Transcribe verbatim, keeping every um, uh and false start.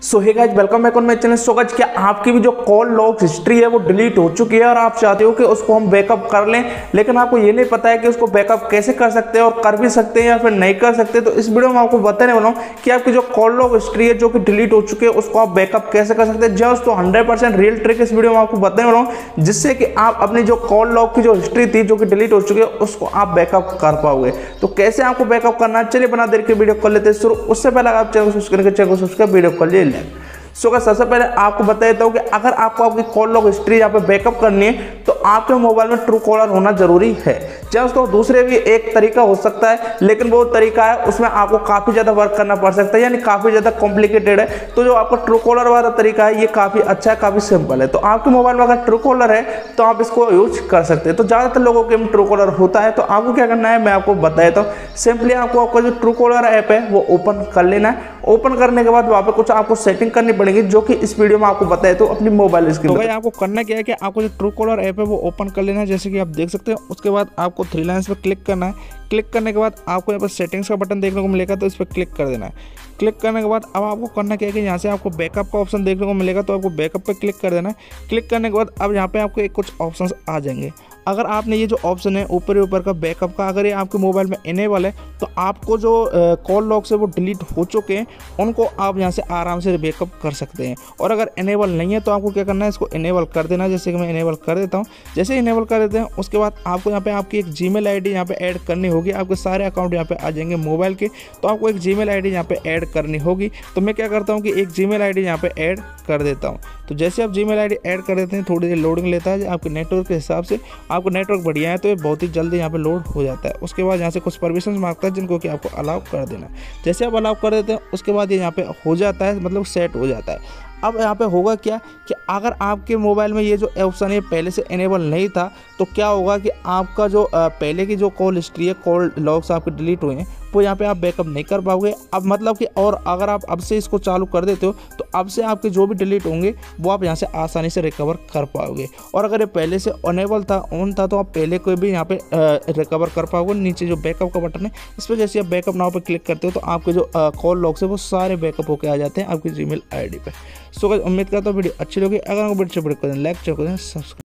So hey guys, welcome back on my channel. So guys, क्या आपकी भी जो कॉल लॉग हिस्ट्री है वो डिलीट हो चुकी है और आप चाहते हो कि उसको हम बैकअप कर लें, लेकिन आपको ये नहीं पता है कि उसको बैकअप कैसे कर सकते हैं और कर भी सकते हैं या फिर नहीं कर सकते। तो इस वीडियो में आपको बताने वाला हूँ कि आपकी जो कॉल लॉग हिस्ट्री है जो कि डिलीट हो चुकी है उसको आप बैकअप कैसे कर सकते हैं। जस्ट तो हंड्रेड परसेंट रियल ट्रिक इस वीडियो में आपको बताने वाला हूँ, जिससे कि आप अपनी जो कॉल लॉग की जो हिस्ट्री थी जो कि डिलीट हो चुकी है उसको आप बैकअप कर पाओगे। तो कैसे आपको बैकअप करना है, चलिए बना देर के वीडियो कर लेते हैं शुरू। उससे पहले आप चैनल को सब्सक्राइब करके चैनल को सब्सक्राइब वीडियो कर लिए। सो so, सबसे पहले आपको बता देता हूं कि अगर आपको आपकी कॉल लॉग हिस्ट्री यहाँ पे बैकअप करनी है तो आपके मोबाइल में ट्रू कॉलर होना जरूरी है। जस्ट तो दूसरे भी एक तरीका हो सकता है, लेकिन वो तरीका है उसमें आपको काफी ज्यादा वर्क करना पड़ सकता है, यानी काफी ज्यादा कॉम्प्लिकेटेड है। तो जो आपका ट्रू कॉलर वाला तरीका है ये काफी अच्छा है, काफी सिंपल है। तो आपके मोबाइल में अगर ट्रू कॉलर है तो आप इसको यूज कर सकते हैं। तो ज्यादातर लोगों के ट्रू कॉलर होता है, तो आपको क्या करना है मैं आपको बता देता हूँ। सिंपली आपको आपका जो ट्रू कॉलर ऐप है वो ओपन कर लेना है। ओपन करने के बाद वहाँ पे कुछ आपको सेटिंग करनी पड़ेगी, जो कि इस वीडियो में आपको बताए तो अपनी मोबाइल स्क्रीन। तो भाई आपको करना क्या है कि आपको जो ट्रू कॉलर ऐप है वो ओपन कर लेना है, जैसे कि आप देख सकते हैं। उसके बाद आपको थ्री लाइन्स पे क्लिक करना है। क्लिक करने के बाद आपको यहाँ पर सेटिंग्स का बटन देखने को मिलेगा, तो इस पर क्लिक कर देना है। क्लिक करने के बाद अब आपको करना क्या है कि यहाँ से आपको बैकअप का ऑप्शन देखने को मिलेगा, तो आपको बैकअप पे क्लिक कर देना है। क्लिक करने के बाद अब यहाँ पे आपको एक कुछ ऑप्शंस आ जाएंगे। अगर आपने ये जो ऑप्शन है ऊपर ही ऊपर का बैकअप का, अगर ये आपके मोबाइल में इनेबल है तो आपको जो कॉल लॉग से वो डिलीट हो चुके हैं उनको आप यहाँ से आराम से बैकअप कर सकते हैं। और अगर इनेबल नहीं है तो आपको क्या करना है, इसको इनेबल कर देना है। जैसे कि मैं इनेबल कर देता हूँ। जैसे इनेबल कर देते हैं उसके बाद आपको यहाँ पे आपकी एक जीमेल आईडी यहाँ पे ऐड करनी होगी। आपके सारे अकाउंट यहाँ पे आ जाएंगे मोबाइल के, तो आपको एक जीमेल आईडी यहाँ पे ऐड करनी होगी। तो मैं क्या करता हूँ कि एक जीमेल आईडी यहाँ पे ऐड कर देता हूँ। तो जैसे आप जीमेल आईडी ऐड कर देते हैं थोड़ी देर लोडिंग लेता है आपके नेटवर्क के हिसाब से। आपको नेटवर्क बढ़िया है तो ये बहुत ही जल्दी यहाँ पे लोड हो जाता है। उसके बाद यहाँ से कुछ परमिशन मांगता है जिनको कि आपको अलाउ कर देना है। जैसे आप अलाउ कर देते हैं उसके बाद ये यहाँ पे हो जाता है, मतलब सेट हो जाता है। अब यहाँ पे होगा क्या कि अगर आपके मोबाइल में ये जो ऑप्शन है पहले से इनेबल नहीं था तो क्या होगा कि आपका जो पहले की जो कॉल हिस्ट्री है, कॉल लॉग्स आपके डिलीट हुए हैं, वो यहाँ पे आप बैकअप नहीं कर पाओगे। अब मतलब कि और अगर आप अब से इसको चालू कर देते हो तो अब से आपके जो भी डिलीट होंगे वो आप यहाँ से आसानी से रिकवर कर पाओगे। और अगर ये पहले से अनेबल था, ऑन था, तो आप पहले कोई भी यहाँ पे रिकवर कर पाओगे। नीचे जो बैकअप का बटन है इस पर जैसे आप बैकअप नाउ पे क्लिक करते हो तो आपके जो कॉल लॉग्स है वो सारे बैकअप होकर आ जाते हैं आपकी जीमेल आईडी पे। सो गाइस, उम्मीद करता हूँ वीडियो अच्छी लगी। अगर आपको वीडियो अच्छी लगी लाइक कर दें, सब्सक्राइब।